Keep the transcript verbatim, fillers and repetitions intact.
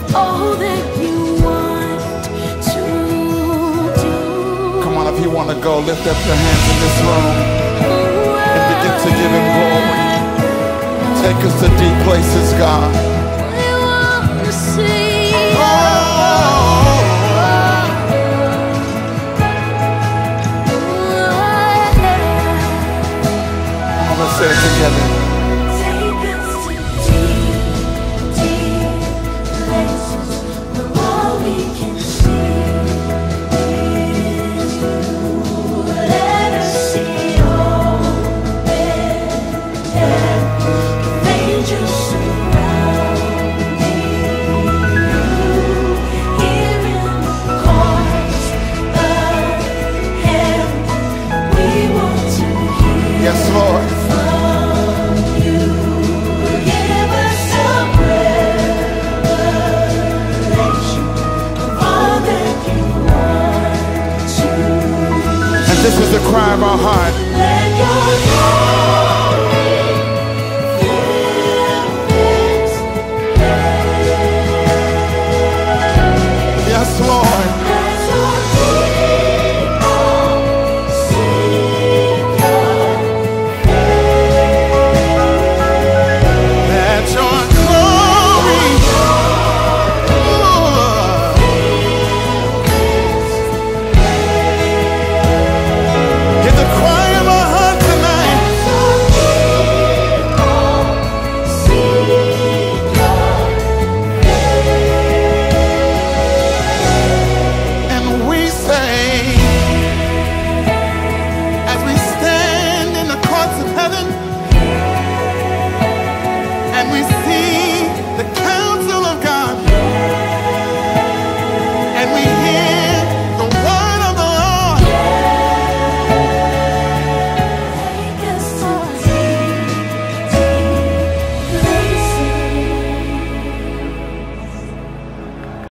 all that you want to do. Come on, if you want to go, lift up your hands in this room and begin to give him glory. Take us to deep places, God. We want to see you. Oh. Let's say it together. Take us to deep, deep places where all we can see is you. Let us see open heaven, angels surrounding you. Here in the courts of heaven, we want to hear. Yes, Lord. This is the cry of our heart.